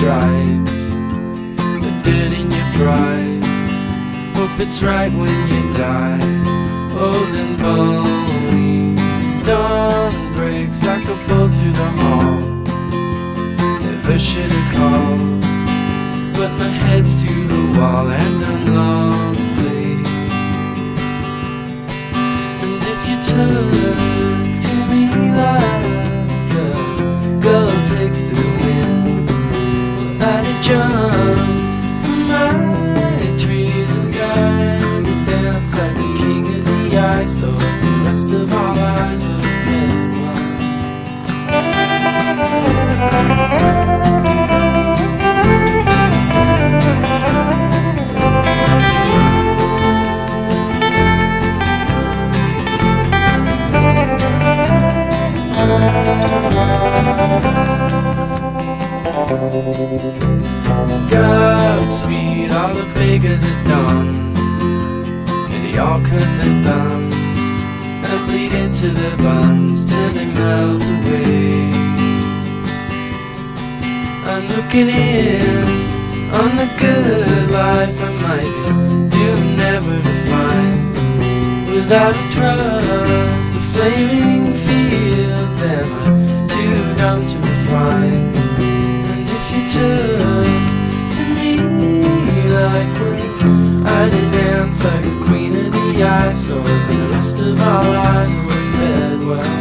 stripes, the dirt in your fries. Hope it's right when you die, old and bony. Dawn breaks like a bolt through the hall. Never should have called, but my head's to the wall and I'm lonely. And if you turn to me like a girl takes to the wind, well, I'd have jumped from my trees and died to dance like the king of the ice, so as the rest of our lives were dead. Godspeed, all the beggars at dawn. May they all cut their thumbs and bleed into their buns till they melt away. I'm looking in on the good life I might be doomed never to find. Without a trust, the flaming fields am I too dumb to refine. And if you turn to me like when I did dance like a queen of the ice, so as the rest of our lives were fed well.